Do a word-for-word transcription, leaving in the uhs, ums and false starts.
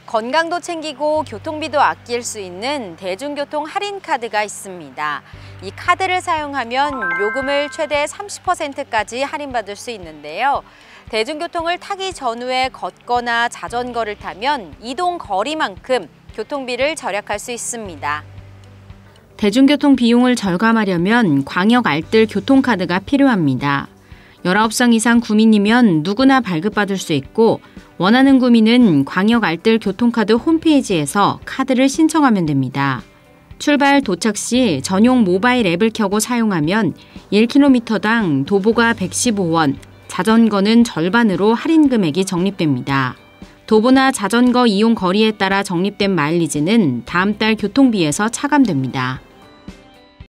건강도 챙기고 교통비도 아낄 수 있는 대중교통 할인 카드가 있습니다. 이 카드를 사용하면 요금을 최대 삼십 퍼센트까지 할인받을 수 있는데요. 대중교통을 타기 전후에 걷거나 자전거를 타면 이동 거리만큼 교통비를 절약할 수 있습니다. 대중교통 비용을 절감하려면 광역 알뜰 교통카드가 필요합니다. 열아홉 상 이상 구민이면 누구나 발급받을 수 있고 원하는 구민은 광역 알뜰 교통카드 홈페이지에서 카드를 신청하면 됩니다. 출발 도착 시 전용 모바일 앱을 켜고 사용하면 일 킬로미터당 도보가 백십오 원, 자전거는 절반으로 할인 금액이 적립됩니다. 도보나 자전거 이용 거리에 따라 적립된 마일리지는 다음 달 교통비에서 차감됩니다.